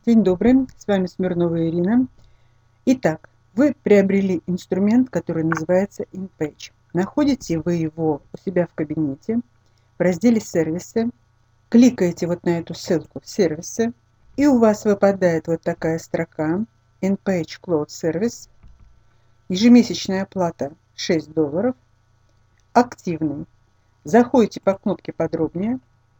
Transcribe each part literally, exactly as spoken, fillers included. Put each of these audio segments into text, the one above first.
День добрый, с вами Смирнова Ирина. Итак, вы приобрели инструмент, который называется InPage. Находите вы его у себя в кабинете, в разделе «Сервисы», кликаете вот на эту ссылку «Сервисы», и у вас выпадает вот такая строка InPage Cloud Service, ежемесячная оплата шесть долларов, активный. Заходите по кнопке «Подробнее»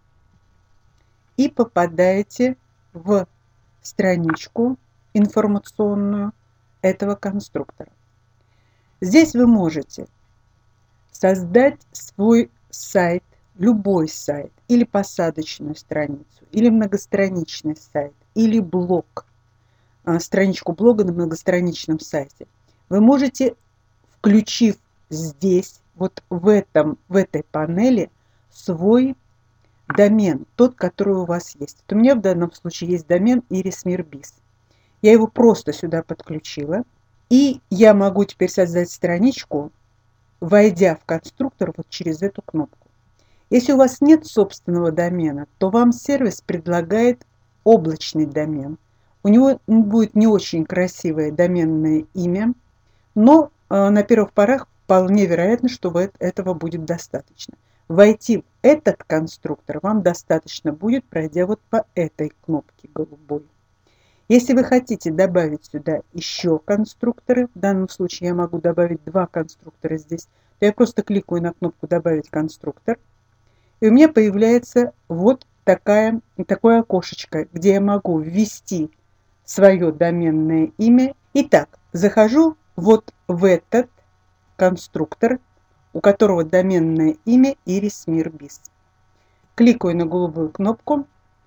и попадаете в страничку информационную этого конструктора. Здесь вы можете создать свой сайт, любой сайт, или посадочную страницу, или многостраничный сайт, или блог, страничку блога на многостраничном сайте. Вы можете, включив здесь, вот в, этом, в этой панели, свой домен, тот, который у вас есть. Вот у меня в данном случае есть домен irismirbiz. Я его просто сюда подключила. И я могу теперь создать страничку, войдя в конструктор вот через эту кнопку. Если у вас нет собственного домена, то вам сервис предлагает облачный домен. У него будет не очень красивое доменное имя, но на первых порах вполне вероятно, что этого будет достаточно. Войти в этот конструктор вам достаточно будет, пройдя вот по этой кнопке голубой. Если вы хотите добавить сюда еще конструкторы, в данном случае я могу добавить два конструктора здесь, то я просто кликаю на кнопку «Добавить конструктор», и у меня появляется вот такая, такое окошечко, где я могу ввести свое доменное имя. Итак, захожу вот в этот конструктор, у которого доменное имя irismirbiz. Кликаю на голубую кнопку,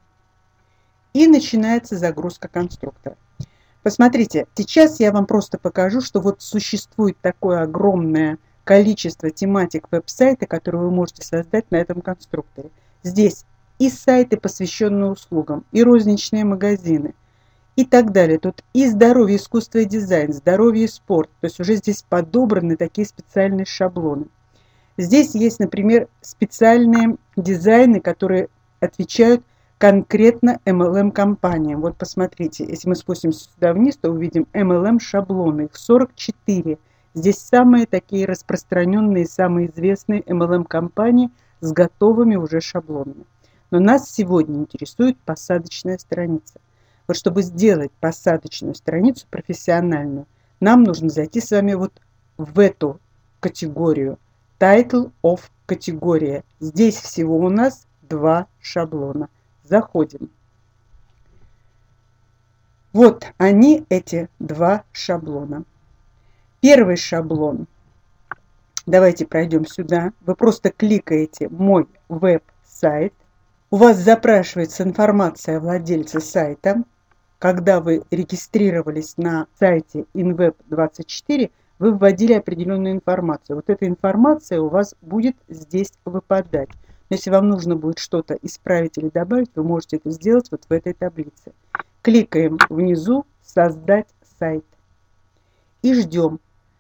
и начинается загрузка конструктора. Посмотрите, сейчас я вам просто покажу, что вот существует такое огромное количество тематик веб-сайта, которые вы можете создать на этом конструкторе. Здесь и сайты, посвященные услугам, и розничные магазины, и так далее. Тут и здоровье, искусство и дизайн, здоровье и спорт. То есть уже здесь подобраны такие специальные шаблоны. Здесь есть, например, специальные дизайны, которые отвечают конкретно эм эл эм-компаниям. Вот посмотрите, если мы спустимся сюда вниз, то увидим эм эл эм-шаблоны. Их сорок четыре. Здесь самые такие распространенные, самые известные эм эл эм-компании с готовыми уже шаблонами. Но нас сегодня интересует посадочная страница. Вот чтобы сделать посадочную страницу профессиональную, нам нужно зайти с вами вот в эту категорию. Title of категория. Здесь всего у нас два шаблона. Заходим. Вот они, эти два шаблона. Первый шаблон. Давайте пройдем сюда. Вы просто кликаете «Мой веб-сайт». У вас запрашивается информация владельца сайта. Когда вы регистрировались на сайте InWeb двадцать четыре, вы вводили определенную информацию. Вот эта информация у вас будет здесь выпадать. Но если вам нужно будет что-то исправить или добавить, вы можете это сделать вот в этой таблице. Кликаем внизу «Создать сайт» и ждем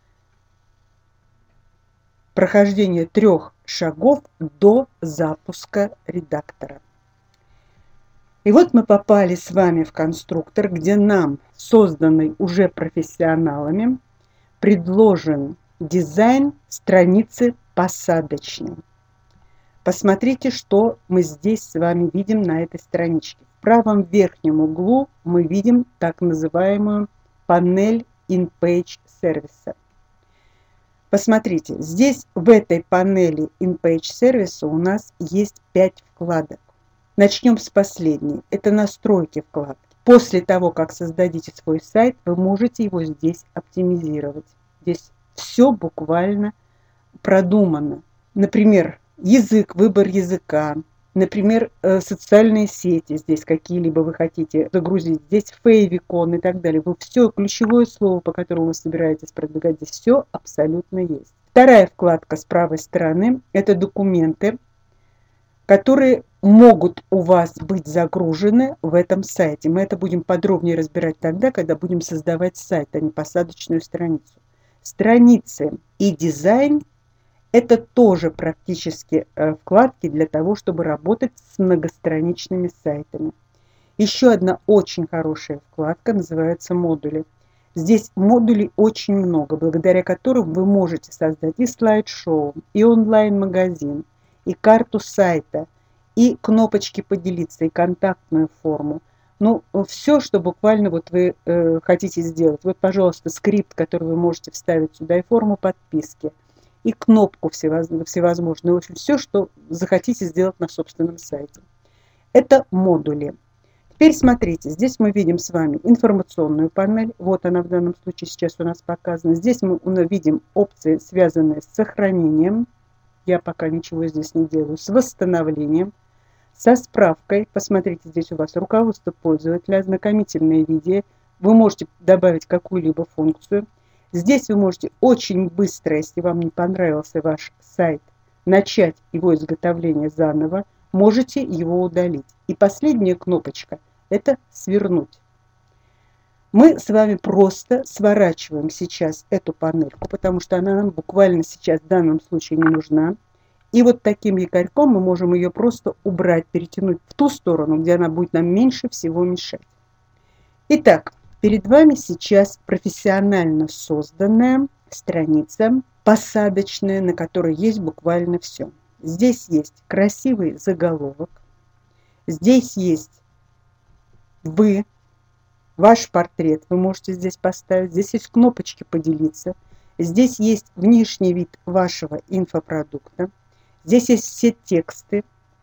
прохождения трех шагов до запуска редактора. И вот мы попали с вами в конструктор, где нам, созданный уже профессионалами, предложен дизайн страницы посадочной. Посмотрите, что мы здесь с вами видим на этой страничке. В правом верхнем углу мы видим так называемую панель InPage сервиса. Посмотрите, здесь в этой панели InPage сервиса у нас есть пять вкладок. Начнем с последней. Это настройки вкладки. После того, как создадите свой сайт, вы можете его здесь оптимизировать. Здесь все буквально продумано. Например, язык, выбор языка. Например, социальные сети здесь какие-либо вы хотите загрузить. Здесь фейвикон и так далее. Вы все, ключевое слово, по которому вы собираетесь продвигать, здесь все абсолютно есть. Вторая вкладка с правой стороны – это документы, которые могут у вас быть загружены в этом сайте. Мы это будем подробнее разбирать тогда, когда будем создавать сайт, а не посадочную страницу. Страницы и дизайн – это тоже практически вкладки для того, чтобы работать с многостраничными сайтами. Еще одна очень хорошая вкладка называется модули. Здесь модулей очень много, благодаря которым вы можете создать и слайд-шоу, и онлайн-магазин, и карту сайта, и кнопочки поделиться, и контактную форму. Ну, все, что буквально вот вы э, хотите сделать. Вот, пожалуйста, скрипт, который вы можете вставить сюда, и форму подписки, и кнопку всевозможную. В общем, все, что захотите сделать на собственном сайте. Это модули. Теперь смотрите, здесь мы видим с вами информационную панель. Вот она в данном случае сейчас у нас показана. Здесь мы видим опции, связанные с сохранением. Я пока ничего здесь не делаю. С восстановлением. Со справкой. Посмотрите, здесь у вас руководство пользователя, ознакомительное видео. Вы можете добавить какую-либо функцию. Здесь вы можете очень быстро, если вам не понравился ваш сайт, начать его изготовление заново. Можете его удалить. И последняя кнопочка – это «Свернуть». Мы с вами просто сворачиваем сейчас эту панельку, потому что она нам буквально сейчас в данном случае не нужна. И вот таким якорьком мы можем ее просто убрать, перетянуть в ту сторону, где она будет нам меньше всего мешать. Итак, перед вами сейчас профессионально созданная страница, посадочная, на которой есть буквально все. Здесь есть красивый заголовок, здесь есть вы, ваш портрет, вы можете здесь поставить, здесь есть кнопочки «Поделиться», здесь есть внешний вид вашего инфопродукта, здесь есть все тексты,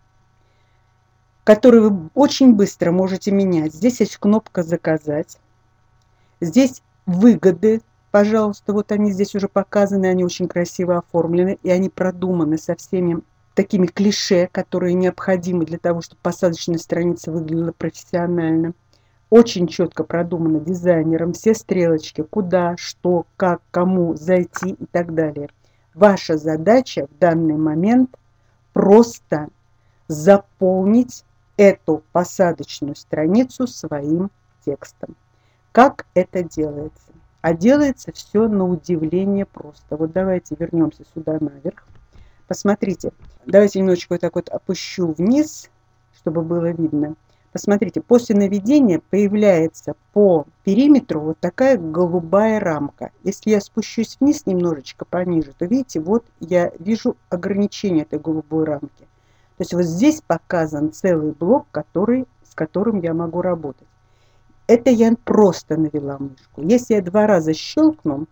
которые вы очень быстро можете менять. Здесь есть кнопка «Заказать», здесь выгоды, пожалуйста, вот они здесь уже показаны, они очень красиво оформлены, и они продуманы со всеми такими клише, которые необходимы для того, чтобы посадочная страница выглядела профессионально. Очень четко продумано дизайнером, все стрелочки, куда, что, как, кому зайти и так далее. Ваша задача в данный момент просто заполнить эту посадочную страницу своим текстом. Как это делается? А делается все на удивление просто. Вот давайте вернемся сюда наверх. Посмотрите, давайте немножечко вот так вот опущу вниз, чтобы было видно. Посмотрите, после наведения появляется по периметру вот такая голубая рамка. Если я спущусь вниз немножечко пониже, то видите, вот я вижу ограничение этой голубой рамки. То есть вот здесь показан целый блок, который, с которым я могу работать. Это я просто навела мышку. Если я два раза щелкну,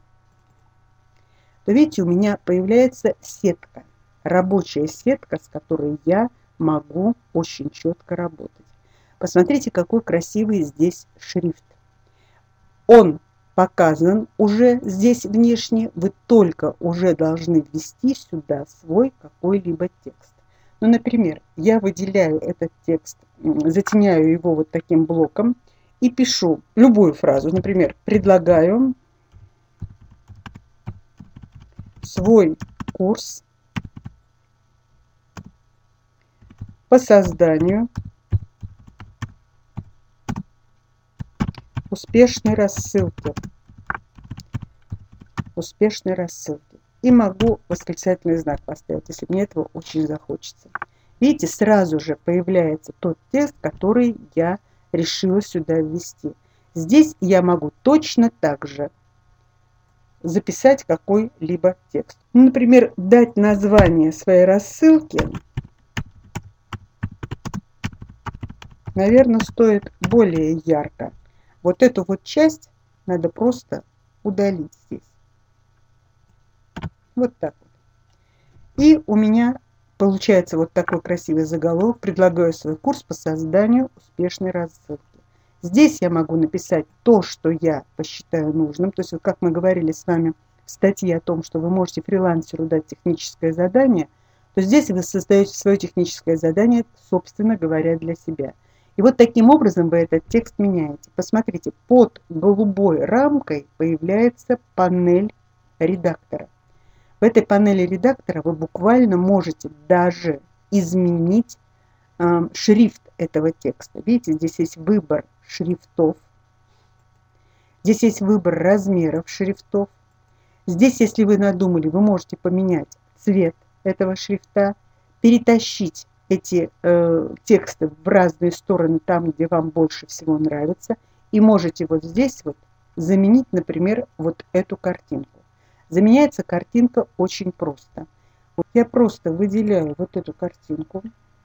то видите, у меня появляется сетка. Рабочая сетка, с которой я могу очень четко работать. Посмотрите, какой красивый здесь шрифт. Он показан уже здесь внешне. Вы только уже должны ввести сюда свой какой-либо текст. Ну, например, я выделяю этот текст, затеняю его вот таким блоком и пишу любую фразу. Например, предлагаю свой курс по созданию успешной рассылки. Успешной рассылки. И могу восклицательный знак поставить, если мне этого очень захочется. Видите, сразу же появляется тот текст, который я решила сюда ввести. Здесь я могу точно так же записать какой-либо текст. Ну, например, дать название своей рассылки, наверное, стоит более ярко. Вот эту вот часть надо просто удалить здесь. Вот так вот. И у меня получается вот такой красивый заголовок. Предлагаю свой курс по созданию успешной рассылки. Здесь я могу написать то, что я посчитаю нужным. То есть, вот как мы говорили с вами в статье о том, что вы можете фрилансеру дать техническое задание, то здесь вы создаете свое техническое задание, собственно говоря, для себя. И вот таким образом вы этот текст меняете. Посмотрите, под голубой рамкой появляется панель редактора. В этой панели редактора вы буквально можете даже изменить э, шрифт этого текста. Видите, здесь есть выбор шрифтов. Здесь есть выбор размеров шрифтов. Здесь, если вы надумали, вы можете поменять цвет этого шрифта, перетащить эти э, тексты в разные стороны, там, где вам больше всего нравится, и можете вот здесь вот заменить, например, вот эту картинку. Заменяется картинка очень просто. Вот я просто выделяю вот эту картинку,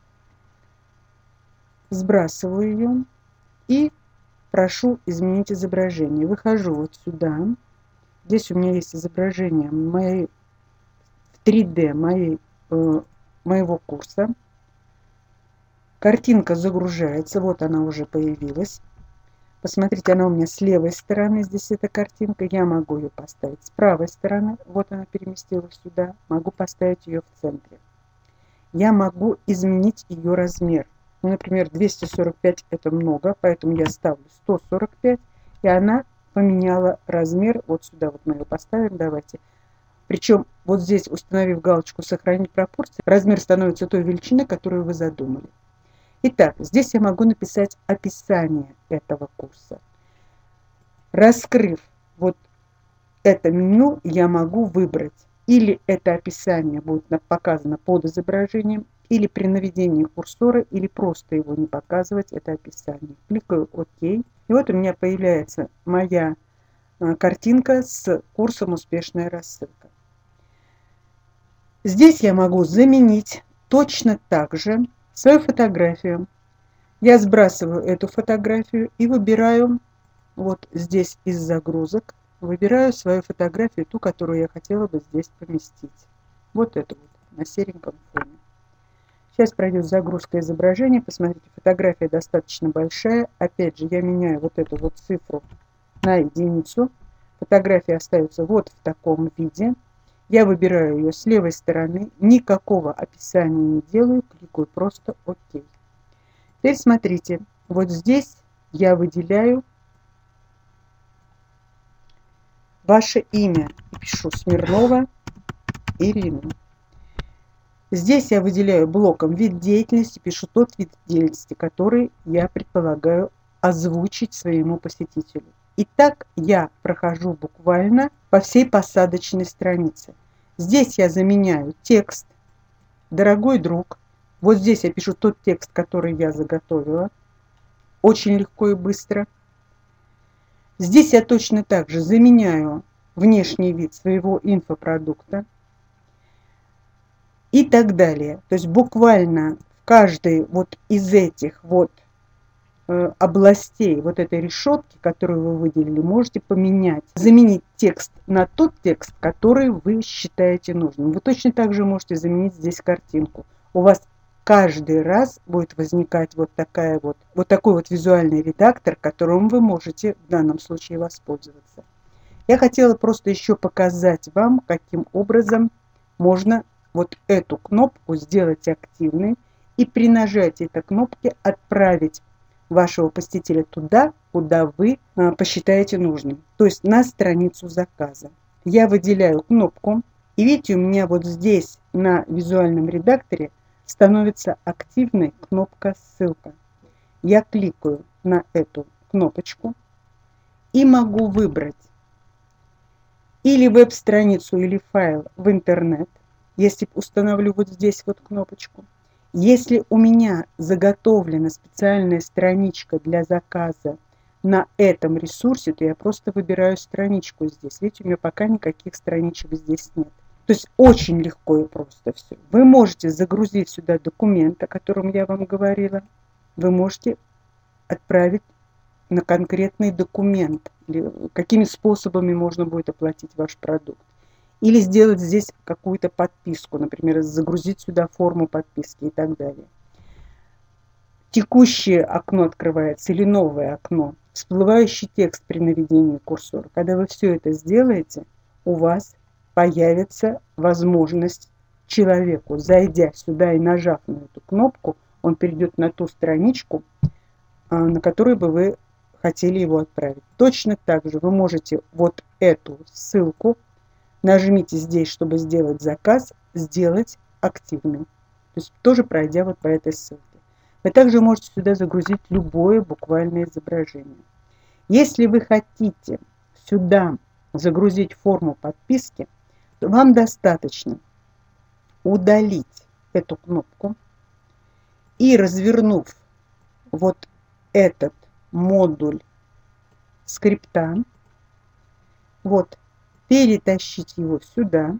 сбрасываю ее и прошу изменить изображение. Выхожу вот сюда. Здесь у меня есть изображение моей, в три дэ моей, э, моего курса. Картинка загружается. Вот она уже появилась. Посмотрите, она у меня с левой стороны, здесь эта картинка. Я могу ее поставить с правой стороны. Вот она переместилась сюда. Могу поставить ее в центре. Я могу изменить ее размер. Ну, например, двести сорок пять это много, поэтому я ставлю сто сорок пять. И она поменяла размер. Вот сюда вот мы ее поставим. Давайте. Причем вот здесь, установив галочку «Сохранить пропорции», размер становится той величины, которую вы задумали. Итак, здесь я могу написать описание этого курса. Раскрыв вот это меню, я могу выбрать, или это описание будет показано под изображением, или при наведении курсора, или просто его не показывать, это описание. Кликаю «Ок». И вот у меня появляется моя картинка с курсом «Успешная рассылка». Здесь я могу заменить точно так же свою фотографию. Я сбрасываю эту фотографию и выбираю вот здесь из загрузок, выбираю свою фотографию, ту, которую я хотела бы здесь поместить. Вот эту вот на сереньком фоне. Сейчас пройдет загрузка изображения. Посмотрите, фотография достаточно большая. Опять же, я меняю вот эту вот цифру на единицу. Фотография остается вот в таком виде. Я выбираю ее с левой стороны. Никакого описания не делаю. Кликаю просто «Ок». Теперь смотрите, вот здесь я выделяю ваше имя. Пишу Смирнова Ирина. Здесь я выделяю блоком вид деятельности, пишу тот вид деятельности, который я предполагаю озвучить своему посетителю. И так я прохожу буквально по всей посадочной странице. Здесь я заменяю текст «Дорогой друг». Вот здесь я пишу тот текст, который я заготовила. Очень легко и быстро. Здесь я точно так же заменяю внешний вид своего инфопродукта. И так далее. То есть буквально в каждой вот из этих вот э, областей вот этой решетки, которую вы выделили, можете поменять, заменить текст на тот текст, который вы считаете нужным. Вы точно так же можете заменить здесь картинку. У вас каждый раз будет возникать вот такая вот, вот такой вот визуальный редактор, которым вы можете в данном случае воспользоваться. Я хотела просто еще показать вам, каким образом можно вот эту кнопку сделать активной и при нажатии этой кнопки отправить вашего посетителя туда, куда вы а, посчитаете нужным, то есть на страницу заказа. Я выделяю кнопку, и видите, у меня вот здесь на визуальном редакторе становится активной кнопка «Ссылка». Я кликаю на эту кнопочку и могу выбрать или веб-страницу, или файл в интернет, если установлю вот здесь вот кнопочку. Если у меня заготовлена специальная страничка для заказа на этом ресурсе, то я просто выбираю страничку здесь. Видите, у меня пока никаких страничек здесь нет. То есть очень легко и просто все. Вы можете загрузить сюда документ, о котором я вам говорила. Вы можете отправить на конкретный документ, или какими способами можно будет оплатить ваш продукт. Или сделать здесь какую-то подписку, например, загрузить сюда форму подписки и так далее. Текущее окно открывается или новое окно, всплывающий текст при наведении курсора. Когда вы все это сделаете, у вас появится возможность человеку, зайдя сюда и нажав на эту кнопку, он перейдет на ту страничку, на которую бы вы хотели его отправить. Точно так же вы можете вот эту ссылку, нажмите здесь, чтобы сделать заказ, сделать активным. То есть тоже пройдя вот по этой ссылке. Вы также можете сюда загрузить любое буквальное изображение. Если вы хотите сюда загрузить форму подписки, то вам достаточно удалить эту кнопку И развернув вот этот модуль скрипта, вот, перетащить его сюда.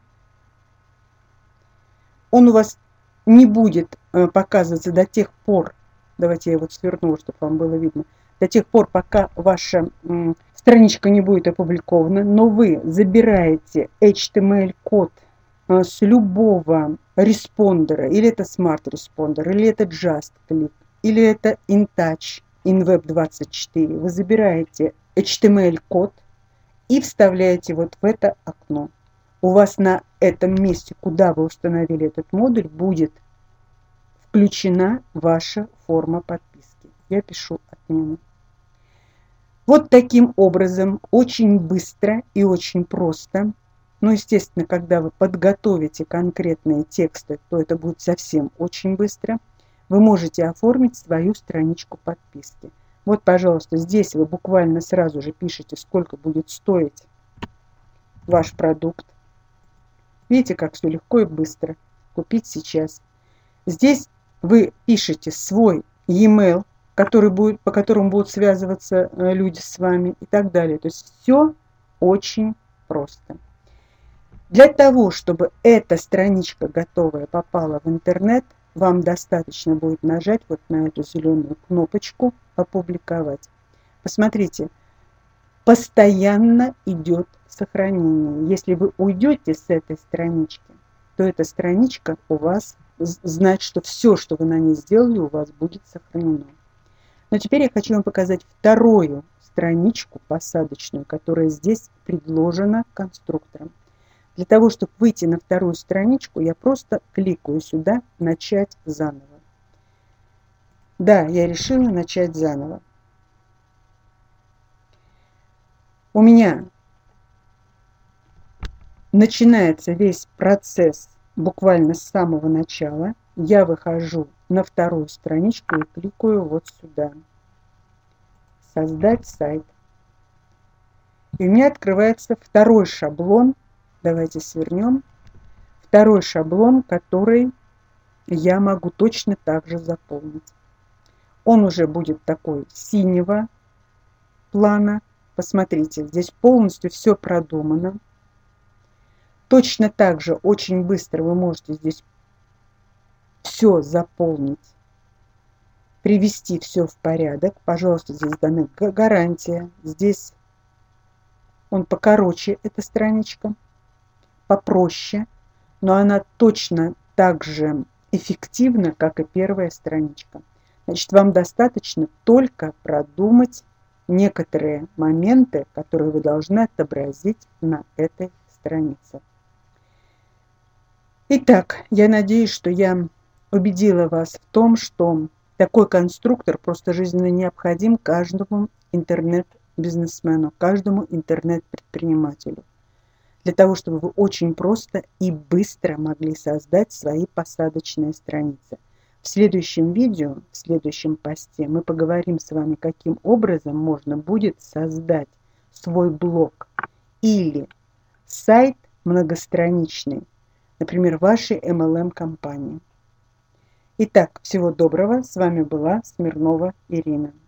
Он у вас не будет показываться до тех пор, давайте я вот сверну, чтобы вам было видно, до тех пор, пока ваша м, страничка не будет опубликована, но вы забираете эйч ти эм эль-код э, с любого респондера, или это Smart Responder, или это JustClick, или это InTouch, InWeb двадцать четыре. Вы забираете эйч ти эм эль-код и вставляете вот в это окно. У вас на этом месте, куда вы установили этот модуль, будет включена ваша форма подписки. Я пишу отмену. Вот таким образом, очень быстро и очень просто. Ну, естественно, когда вы подготовите конкретные тексты, то это будет совсем очень быстро. Вы можете оформить свою страничку подписки. Вот, пожалуйста, здесь вы буквально сразу же пишете, сколько будет стоить ваш продукт. Видите, как все легко и быстро. Купить сейчас. Здесь вы пишете свой e-mail, который будет, по которому будут связываться люди с вами и так далее. То есть все очень просто. Для того, чтобы эта страничка готовая попала в интернет, вам достаточно будет нажать вот на эту зеленую кнопочку «Опубликовать». Посмотрите, постоянно идет сохранение. Если вы уйдете с этой странички, то эта страничка у вас, знать, что все, что вы на ней сделали, у вас будет сохранено. Но теперь я хочу вам показать вторую страничку посадочную, которая здесь предложена конструктором. Для того, чтобы выйти на вторую страничку, я просто кликаю сюда «Начать заново». Да, я решила начать заново. У меня начинается весь процесс буквально с самого начала. Я выхожу на вторую страничку и кликаю вот сюда. Создать сайт. И у меня открывается второй шаблон. Давайте свернем. Второй шаблон, который я могу точно так же заполнить. Он уже будет такой синего плана. Посмотрите, здесь полностью все продумано. Точно так же очень быстро вы можете здесь все заполнить, привести все в порядок. Пожалуйста, здесь дана гарантия. Здесь он покороче, эта страничка, попроще, но она точно так же эффективна, как и первая страничка. Значит, вам достаточно только продумать некоторые моменты, которые вы должны отобразить на этой странице. Итак, я надеюсь, что я убедила вас в том, что такой конструктор просто жизненно необходим каждому интернет-бизнесмену, каждому интернет-предпринимателю. Для того, чтобы вы очень просто и быстро могли создать свои посадочные страницы. В следующем видео, в следующем посте мы поговорим с вами, каким образом можно будет создать свой блог или сайт многостраничный, например, вашей эм эл эм-компании. Итак, всего доброго. С вами была Смирнова Ирина.